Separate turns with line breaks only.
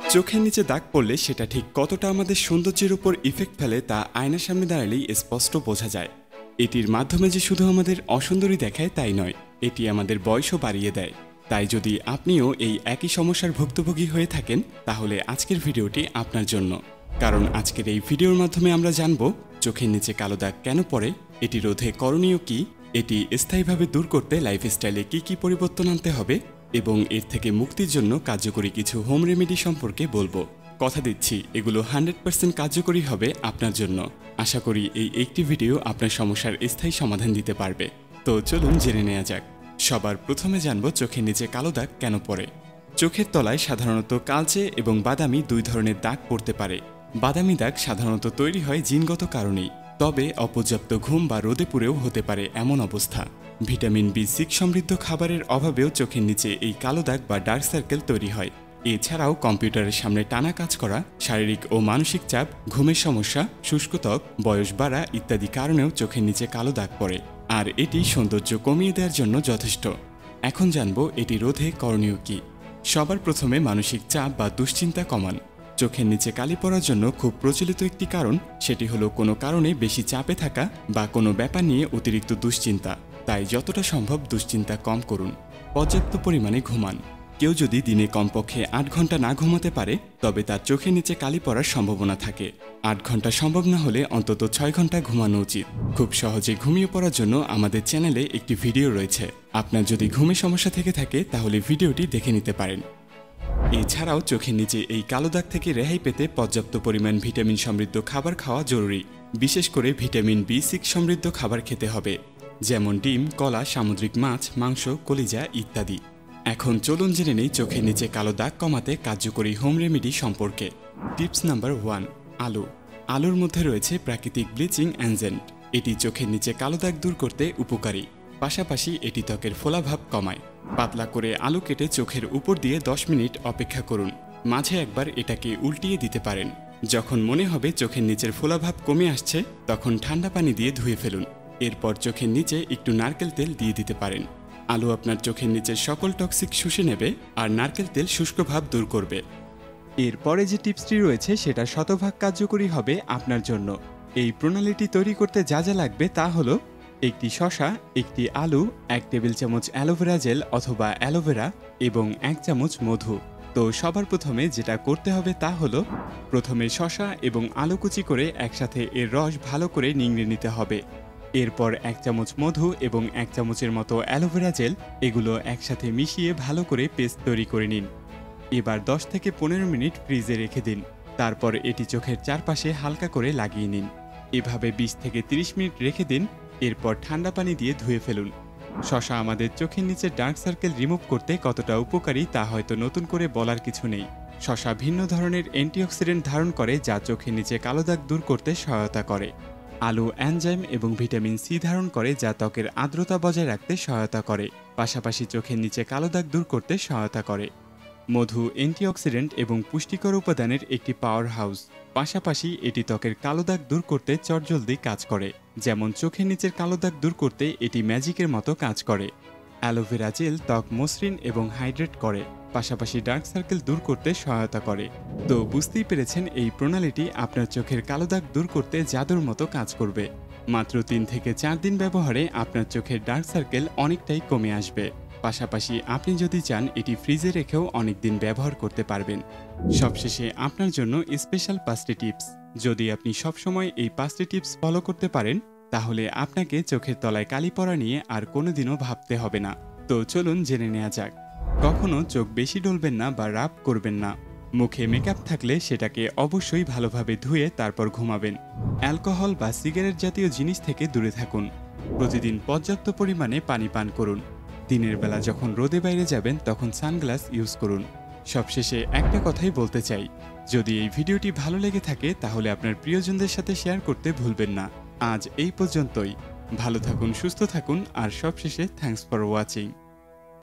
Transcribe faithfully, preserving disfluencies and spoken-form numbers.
চোখের নিচে দাগ পড়লে সেটা ঠিক কতটা আমাদের সৌন্দর্যের উপর ইফেক্ট ফেলে তা আয়নার সামনে দাঁড়ালেই স্পষ্ট বোঝা যায়। এটির মাধ্যমে যে শুধু আমাদের অসুন্দরী দেখায় তাই নয়, এটি আমাদের বয়সও বাড়িয়ে দেয়। তাই যদি আপনিও এই একই সমস্যার ভুক্তভোগী হয়ে থাকেন তাহলে আজকের ভিডিওটি আপনার জন্য। কারণ আজকের এই ভিডিওর মাধ্যমে আমরা জানব চোখের নিচে কালো দাগ কেন পড়ে, এটি রোধে করণীয় কি, এটি স্থায়ীভাবে দূর করতে লাইফস্টাইলে কী কী পরিবর্তন আনতে হবে এবং এর থেকে মুক্তির জন্য কার্যকরী কিছু হোম রেমেডি সম্পর্কে বলবো। কথা দিচ্ছি এগুলো হান্ড্রেড পার্সেন্ট কার্যকরী হবে আপনার জন্য। আশা করি এই একটি ভিডিও আপনার সমস্যার স্থায়ী সমাধান দিতে পারবে। তো চলুন জেনে নেওয়া যাক। সবার প্রথমে জানব চোখের নিচে কালো দাগ কেন পড়ে। চোখের তলায় সাধারণত কালচে এবং বাদামি দুই ধরনের দাগ পড়তে পারে। বাদামি দাগ সাধারণত তৈরি হয় জিনগত কারণেই, তবে অপর্যাপ্ত ঘুম বা রোদে পুড়েও হতে পারে এমন অবস্থা। ভিটামিন বি সিক্স সমৃদ্ধ খাবারের অভাবেও চোখের নিচে এই কালো দাগ বা ডার্ক সার্কেল তৈরি হয়। এছাড়াও কম্পিউটারের সামনে টানা কাজ করা, শারীরিক ও মানসিক চাপ, ঘুমের সমস্যা, শুষ্ক ত্বক, বয়স বাড়া ইত্যাদি কারণেও চোখের নিচে কালো দাগ পড়ে, আর এটি সৌন্দর্য কমিয়ে দেওয়ার জন্য যথেষ্ট। এখন জানব এটি রোধে করণীয় কি। সবার প্রথমে মানসিক চাপ বা দুশ্চিন্তা কমান। চোখের নিচে কালি পড়ার জন্য খুব প্রচলিত একটি কারণ, সেটি হলো কোনো কারণে বেশি চাপে থাকা বা কোনো ব্যাপার নিয়ে অতিরিক্ত দুশ্চিন্তা। তাই যতটা সম্ভব দুশ্চিন্তা কম করুন। পর্যাপ্ত পরিমাণে ঘুমান। কেউ যদি দিনে কমপক্ষে আট ঘন্টা না ঘুমাতে পারে তবে তার চোখের নিচে কালি পড়ার সম্ভাবনা থাকে। আট ঘন্টা সম্ভব না হলে অন্তত ছয় ঘন্টা ঘুমানো উচিত। খুব সহজে ঘুমিয়ে পড়ার জন্য আমাদের চ্যানেলে একটি ভিডিও রয়েছে। আপনার যদি ঘুমের সমস্যা থেকে থাকে তাহলে ভিডিওটি দেখে নিতে পারেন। এছাড়াও চোখের নিচে এই কালো দাগ থেকে রেহাই পেতে পর্যাপ্ত পরিমাণ ভিটামিন সমৃদ্ধ খাবার খাওয়া জরুরি। বিশেষ করে ভিটামিন বি সিক্স সমৃদ্ধ খাবার খেতে হবে, যেমন ডিম, কলা, সামুদ্রিক মাছ, মাংস, কলিজা ইত্যাদি। এখন চলুন জেনে নেই চোখের নিচে কালো দাগ কমাতে কার্যকরী হোম রেমেডি সম্পর্কে। টিপস নাম্বার ওয়ান, আলু। আলুর মধ্যে রয়েছে প্রাকৃতিক ব্লিচিং এজেন্ট। এটি চোখের নিচে কালো দাগ দূর করতে উপকারী, পাশাপাশি এটি ত্বকের ফোলাভাব কমায়। পাতলা করে আলু কেটে চোখের উপর দিয়ে দশ মিনিট অপেক্ষা করুন। মাঝে একবার এটাকে উল্টিয়ে দিতে পারেন। যখন মনে হবে চোখের নিচের ফোলাভাব কমে আসছে তখন ঠান্ডা পানি দিয়ে ধুয়ে ফেলুন। এরপর চোখের নিচে একটু নারকেল তেল দিয়ে দিতে পারেন। আলু আপনার চোখের নিচের সকল টক্সিক শুষে নেবে আর নারকেল তেল শুষ্ক ভাব দূর করবে। এরপরে যে টিপসটি রয়েছে সেটা শতভাগ কার্যকরী হবে আপনার জন্য। এই প্রণালীটি তৈরি করতে যা যা লাগবে তা হলো একটি শসা, একটি আলু, এক টেবিল চামচ অ্যালোভেরা জেল অথবা অ্যালোভেরা এবং এক চামচ মধু। তো সবার প্রথমে যেটা করতে হবে তা হলো প্রথমে শসা এবং আলু কুচি করে একসাথে এর রস ভালো করে নিংড়ে নিতে হবে। এরপর এক চামচ মধু এবং এক চামচের মতো অ্যালোভেরা জেল এগুলো একসাথে মিশিয়ে ভালো করে পেস্ট তৈরি করে নিন। এবার দশ থেকে পনেরো মিনিট ফ্রিজে রেখে দিন। তারপর এটি চোখের চারপাশে হালকা করে লাগিয়ে নিন। এভাবে বিশ থেকে তিরিশ মিনিট রেখে দিন। এরপর ঠান্ডা পানি দিয়ে ধুয়ে ফেলুন। শসা আমাদের চোখের নিচে ডার্ক সার্কেল রিমুভ করতে কতটা উপকারী তা হয়তো নতুন করে বলার কিছু নেই। শসা ভিন্ন ধরনের অ্যান্টিঅক্সিডেন্ট ধারণ করে যা চোখের নিচে কালো দাগ দূর করতে সহায়তা করে। আলু এনজাইম এবং ভিটামিন সি ধারণ করে যা ত্বকের আর্দ্রতা বজায় রাখতে সহায়তা করে, পাশাপাশি চোখের নিচে কালো দাগ দূর করতে সহায়তা করে। মধু অ্যান্টিঅক্সিডেন্ট এবং পুষ্টিকর উপাদানের একটি পাওয়ার হাউস, পাশাপাশি এটি ত্বকের কালো দাগ দূর করতে চটজলদি কাজ করে। যেমন চোখের নিচের কালো দাগ দূর করতে এটি ম্যাজিকের মতো কাজ করে। অ্যালোভেরা জেল ত্বক মসৃণ এবং হাইড্রেট করে, পাশাপাশি ডার্ক সার্কেল দূর করতে সহায়তা করে। তো বুঝতেই পেরেছেন এই প্রণালীটি আপনার চোখের কালো দাগ দূর করতে জাদুর মতো কাজ করবে। মাত্র তিন থেকে চার দিন ব্যবহারে আপনার চোখের ডার্ক সার্কেল অনেকটাই কমে আসবে। পাশাপাশি আপনি যদি চান এটি ফ্রিজে রেখেও অনেক দিন ব্যবহার করতে পারবেন। সবশেষে আপনার জন্য স্পেশাল পাঁচটি টিপস। যদি আপনি সবসময় এই পাঁচটি টিপস ফলো করতে পারেন তাহলে আপনাকে চোখের তলায় কালি পড়া নিয়ে আর কোনোদিনও ভাবতে হবে না। তো চলুন জেনে নেওয়া যাক। কখনো চোখ বেশি ডলবেন না বা রাব করবেন না। মুখে মেকআপ থাকলে সেটাকে অবশ্যই ভালোভাবে ধুয়ে তারপর ঘুমাবেন। অ্যালকোহল বা সিগারেট জাতীয় জিনিস থেকে দূরে থাকুন। প্রতিদিন পর্যাপ্ত পরিমাণে পানি পান করুন। দিনের বেলা যখন রোদে বাইরে যাবেন তখন সানগ্লাস ইউজ করুন। সবশেষে একটা কথাই বলতে চাই, যদি এই ভিডিওটি ভালো লেগে থাকে তাহলে আপনার প্রিয়জনদের সাথে শেয়ার করতে ভুলবেন না। আজ এই পর্যন্তই। ভালো থাকুন, সুস্থ থাকুন আর সবশেষে থ্যাঙ্কস ফর ওয়াচিং।